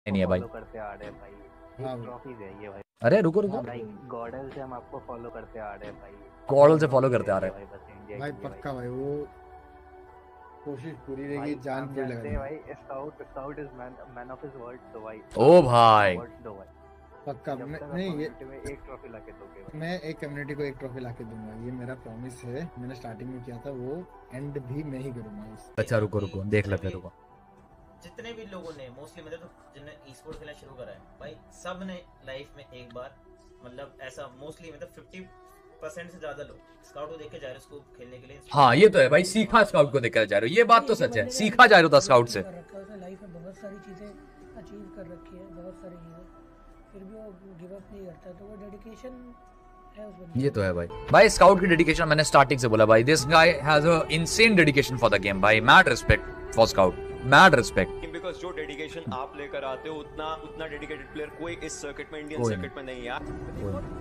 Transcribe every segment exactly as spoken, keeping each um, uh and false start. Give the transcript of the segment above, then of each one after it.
नहीं है भाई। फॉलो करते आ रहे हैं भाई, हाँ एक ट्रॉफीज है ये भाई। अरे रुको रुको भाई गॉडल से हम आपको फॉलो करते आ रहे हैं भाई, गॉडल से फॉलो करते आ रहे हैं भाई बस इंडिया भाई पक्का भाई, वो कोशिश पूरी रहेगी, जान पूरी लगती है लगा भाई। Scout Scout is man man of his word तो भाई। ओ भाई दो भाई पक्का। जब मैं तक नहीं ये आप में एक ट्रॉफी लाके दोगे भाई। मैं एक कम्युनिटी को एक ट्रॉफी लाके दूंगा, ये मेरा प्रॉमिस है। मैंने स्टार्टिंग में किया था, वो एंड भी मैं ही करूंगा इस। अच्छा रुको रुको देख लेते रुको। जितने भी लोगों ने मोस्टली मतलब जिन्होंने ई स्पोर्ट खेलना शुरू करा है भाई, सब ने लाइफ में एक बार मतलब ऐसा मोस्टली मतलब फिफ्टी परसेंट से ज्यादा लोग स्काउट को देख के जा रहे हैं उसको खेलने के लिए। हाँ ये तो है भाई, सीखा स्काउट को देखकर जा रहे हो, ये बात तो सच है, सीखा जा रहा था स्काउट से। लाइफ में बहुत सारी चीजें अचीव कर रखी है, बहुत सारी चीजें, फिर भी वो गिव अप नहीं करता, तो वो डेडिकेशन है उस बंदे। ये तो है भाई। भाई स्काउट की डेडिकेशन मैंने स्टार्टिंग से बोला भाई, this guy has a insane dedication for the game भाई, mad respect for Scout, mad respect. Because जो डेडिकेशन आप लेकर आते हो उतना उतना डेडिकेटेड प्लेयर कोई इस सर्किट में, इंडियन सर्किट में नहीं है।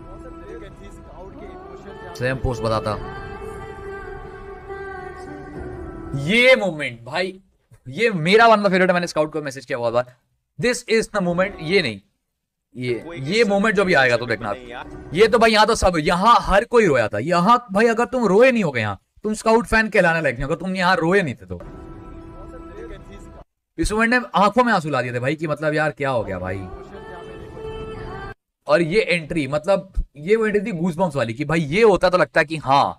सेम पोस्ट बताता ये मोमेंट भाई, ये मेरा वन ऑफ द फेवरेट है, मैंने स्काउट को मैसेज किया बहुत बार, दिस इज द मोमेंट। ये नहीं ये ये मोमेंट जो भी आएगा तो देखना, ये तो भाई यहाँ तो सब, यहाँ हर कोई रोया था यहाँ भाई। अगर तुम रोए नहीं हो गए यहाँ, तुम स्काउट फैन कहलाने लायक नहीं, अगर तुम यहाँ रोए नहीं थे तो। इस मोमेंट ने आंखों में आंसू ला दिए थे भाई कि मतलब यार क्या हो गया भाई। और ये एंट्री मतलब ये वो एंट्री थी गूज़बम्प्स वाली कि भाई ये होता तो लगता है कि हाँ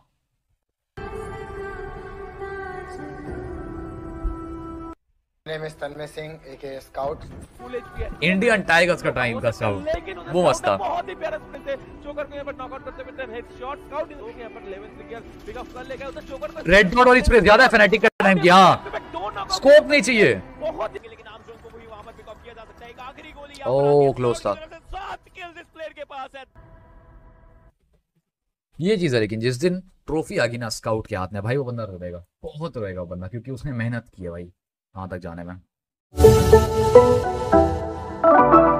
Tanmay Singh aka Scout, Indian Tigers का टाइम का स्काउट वो मस्त था। बहुत ही प्यारा स्पिन से चोकर को यहां पर नॉकआउट करते हुए हेडशॉट स्काउट हो गया, यहां पर इलेवन से किया पिक अप कर लेगा उधर चोकर को। रेड डॉट और इस पे ज्यादा फैनेटिक का टाइम किया, स्कोप नहीं चाहिए। बहुत लेकिन आर्मस्ट्रांग को भी वहां पर पिक अप किया जा सकता है। एक आखिरी गोली यहां पर ओह क्लोज था। सात किल्स इस प्लेयर के पास है। ये चीज है, लेकिन जिस दिन ट्रॉफी आ गई ना स्काउट के हाथ में भाई, वो बंदा रोएगा, बहुत रोएगा वो बंदा, क्योंकि उसने मेहनत की है भाई वहां तक जाने में।